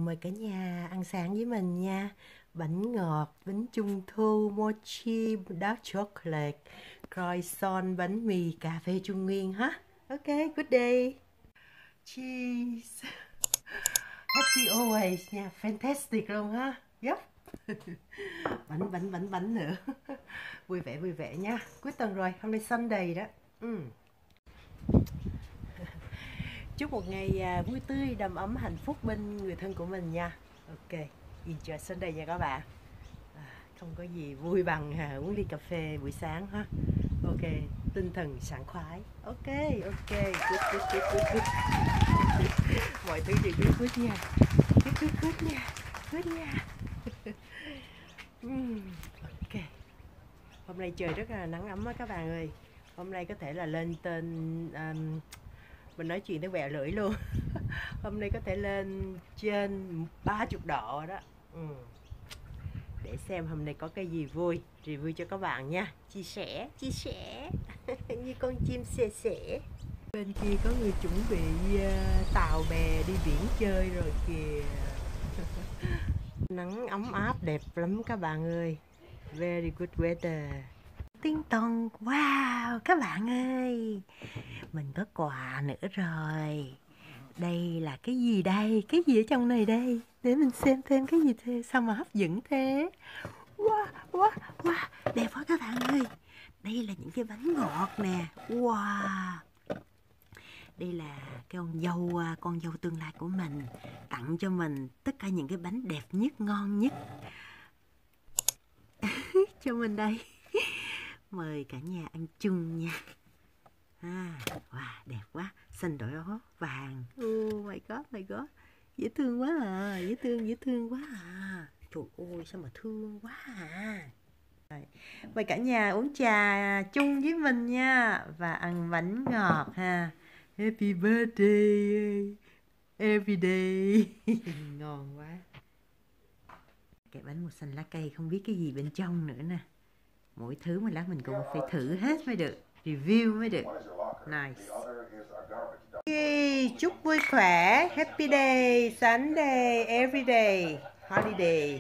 mời cả nhà ăn sáng với mình nha. Bánh ngọt, bánh trung thu, mochi, dark chocolate, croissant, bánh mì, cà phê Trung Nguyên ha. Ok, good day. Cheese. Happy always nha, fantastic luôn ha. Yep. Bánh nữa. Vui vẻ nha. Cuối tuần rồi, hôm nay Sunday đó. Chúc một ngày vui tươi, đầm ấm, hạnh phúc bên người thân của mình nha. Ok, enjoy Sunday nha các bạn. Không có gì vui bằng uống ly cà phê buổi sáng ha. Ok, tinh thần sảng khoái. Ok, good. Mọi thứ đều good nha. Good nha. Ok. Hôm nay trời rất là nắng ấm á các bạn ơi. Hôm nay có thể là lên tên mình nói chuyện tới quẹo lưỡi luôn. Hôm nay có thể lên trên 30 độ đó. Để xem hôm nay có cái gì vui review cho các bạn nha. Chia sẻ như con chim sẻ. Bên kia có người chuẩn bị tàu bè đi biển chơi rồi kìa. Nắng ấm áp đẹp lắm các bạn ơi. Very good weather. Tiếng tông. Wow các bạn ơi, mình có quà nữa rồi. Đây là cái gì đây? Cái gì ở trong này đây? Để mình xem thêm cái gì thế. Sao mà hấp dẫn thế? Wow, đẹp quá các bạn ơi. Đây là những cái bánh ngọt nè. Wow. Đây là cái con dâu tương lai của mình tặng cho mình tất cả những cái bánh đẹp nhất, ngon nhất cho mình đây. Mời cả nhà ăn chung nha. Wow, đẹp quá. Xanh đỏ vàng. Oh my god. Dễ thương quá à. Dễ thương quá à. Trời ơi sao mà thương quá à. Mời cả nhà uống trà chung với mình nha. Và ăn bánh ngọt ha. Happy birthday every day. Ngon quá. Cái bánh màu xanh lá cây không biết cái gì bên trong nữa nè. Mỗi thứ mà lát mình cũng phải thử hết mới được, review mới được. Nice. Okay, chúc vui khỏe. Happy day, Sunday, every day, holiday.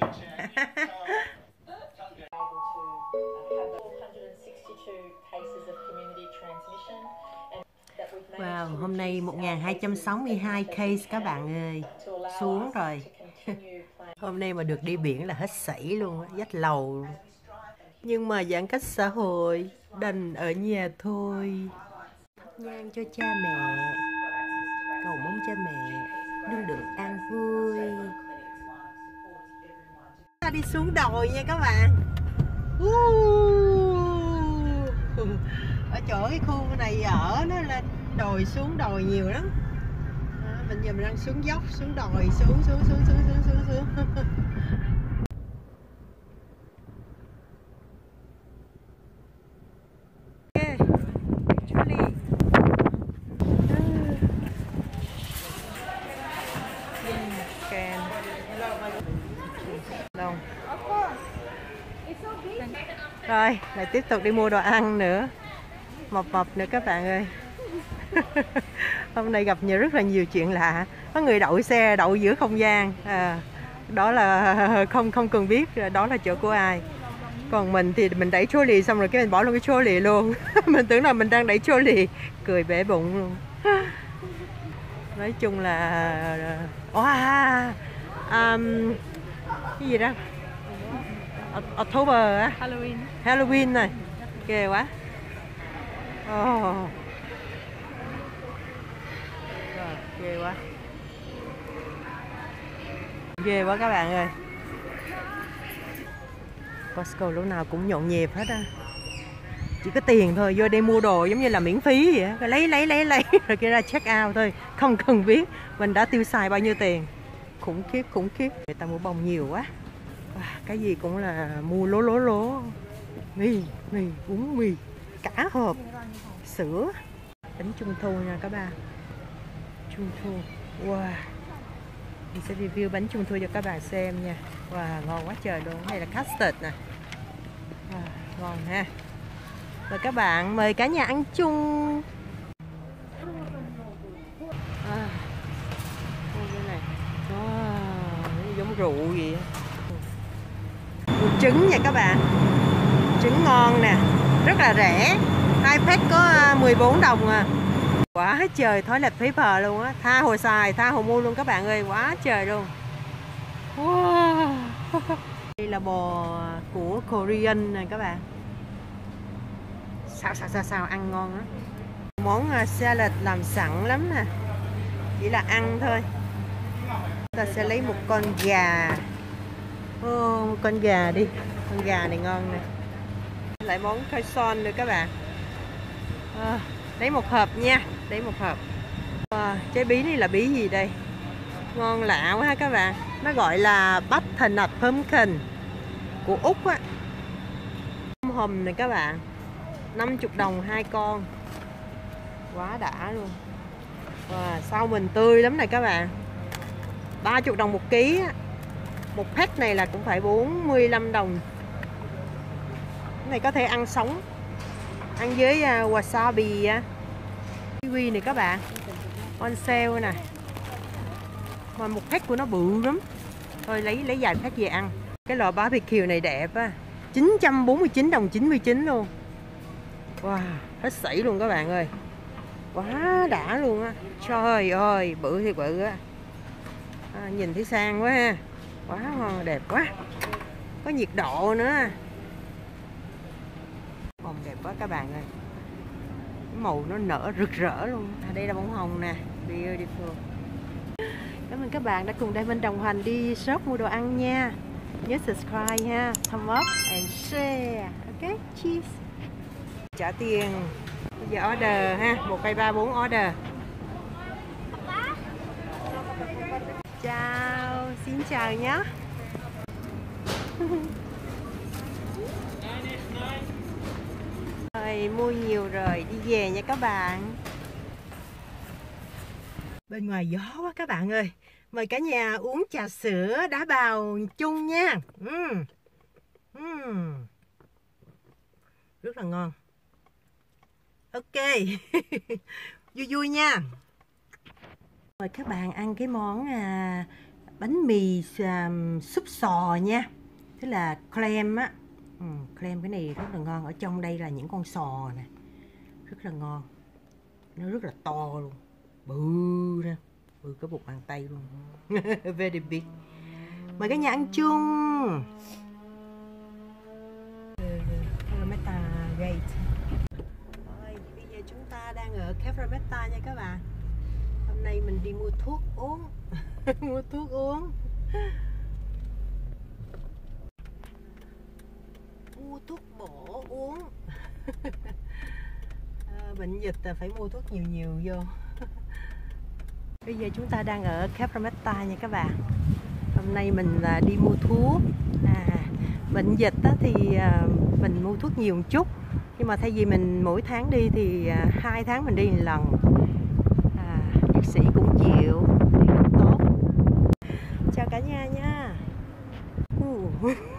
Wow, hôm nay 1262 case các bạn ơi. Xuống rồi. Hôm nay mà được đi biển là hết sảy luôn á, dắt lầu luôn. Nhưng mà giãn cách xã hội, đành ở nhà thôi. Thắp nhang cho cha mẹ, cầu mong cha mẹ luôn được an vui. Ta đi xuống đồi nha các bạn. Ở chỗ cái khu này ở nó lên đồi xuống đồi nhiều lắm. Bây giờ mình đang xuống dốc, xuống đồi, xuống. Rồi, lại tiếp tục đi mua đồ ăn nữa. Mập nữa các bạn ơi. Hôm nay gặp rất là nhiều chuyện lạ. Có người đậu xe đậu giữa không gian. Đó là không cần biết đó là chỗ của ai. Còn mình thì mình đẩy trolley xong rồi cái mình bỏ luôn cái trolley luôn. Mình tưởng là mình đang đẩy trolley, cười bể bụng luôn. Nói chung là cái gì đó October á, Halloween này, ghê quá. Ghê quá các bạn ơi. Costco lúc nào cũng nhộn nhịp hết á. Chỉ có tiền thôi, vô đây mua đồ giống như là miễn phí vậy á. Lấy rồi kia ra check out thôi, không cần biết mình đã tiêu xài bao nhiêu tiền. Khủng khiếp. Người ta mua bông nhiều quá. Cái gì cũng là mua lố. Mì, uống mì, cả hộp sữa. Bánh trung thu nha các bạn. Trung thu. Wow. Mình sẽ review bánh trung thu cho các bạn xem nha. Wow, ngon quá trời luôn. Này là custard nè. Ngon ha. Mời các bạn, mời cả nhà ăn chung. Cái này. Wow. giống rượu gì. Trứng nha các bạn, trứng ngon nè, rất là rẻ, 2 pack có 14 đồng à. Quá trời toilet paper luôn á, tha hồ xài, tha hồ mua luôn các bạn ơi, quá trời luôn. Wow. Đây là bò của Korean này các bạn. Sao ăn ngon á. Món salad làm sẵn lắm nè, chỉ là ăn thôi. Ta sẽ lấy một con gà. Một con gà đi, con gà này ngon nè. Lại món croissant nữa các bạn. Lấy một hộp nha, lấy một hộp. Trái bí này là bí gì đây? Ngon lạ quá ha các bạn. Nó gọi là butternut pumpkin của Úc á. Hầm này các bạn, 50 đồng 2 con. Quá đã luôn. Sau mình tươi lắm này các bạn, 30 đồng 1 ký á. Một pack này là cũng phải 45 đồng. Cái này có thể ăn sống, ăn với wasabi á. Kiwi này các bạn, on sale nè. Mà một pack của nó bự lắm. Thôi lấy vài pack về ăn. Cái lò barbecue này đẹp á, 949 đồng 99 luôn. Wow, hết sảy luôn các bạn ơi. Quá đã luôn á. Trời ơi, bự thì bự á. Nhìn thấy sang quá ha. Quá ngon, đẹp quá. Có nhiệt độ nữa. Hồng đẹp quá các bạn ơi. Màu nó nở rực rỡ luôn. Đây là bông hồng nè, beautiful. Cảm ơn các bạn đã cùng Diamond đồng hành đi shop mua đồ ăn nha. Nhớ subscribe ha, thumb up and share. Ok, cheers. Trả tiền. Bây giờ order ha, 1, 2, 3, 4 order. Chào, xin chào nhé. Rồi, mua nhiều rồi, đi về nha các bạn. Bên ngoài gió quá các bạn ơi. Mời cả nhà uống trà sữa đá bào chung nha. Rất là ngon. Ok. Vui vui nha. Mời các bạn ăn cái món bánh mì súp sò nha. Tức là clam á. Clam cái này rất là ngon. Ở trong đây là những con sò nè, rất là ngon. Nó rất là to luôn, bự nè, bự cái bụng bàn tay luôn. Very big. Mời cả nhà ăn chung. Caffè Gate. Rồi, bây giờ chúng ta đang ở Caffè nha các bạn. Hôm nay mình đi mua thuốc uống. Mua thuốc uống. Mua thuốc bổ uống. Bệnh dịch là phải mua thuốc nhiều nhiều vô. Bây giờ chúng ta đang ở Caffè nha các bạn. Hôm nay mình đi mua thuốc. Bệnh dịch thì mình mua thuốc nhiều một chút. Nhưng mà thay vì mình mỗi tháng đi thì 2 tháng mình đi một lần. Bác sĩ cũng chịu thì cũng tốt. Chào cả nhà nha.